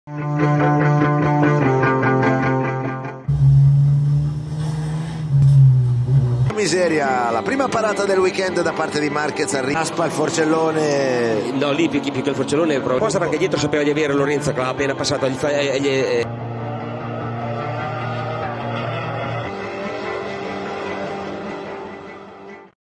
Miseria, la prima parata del weekend da parte di Marquez, raspa il forcellone. No, lì più che il forcellone è proprio perché dietro sapeva di avere Lorenzo che l'ha appena passato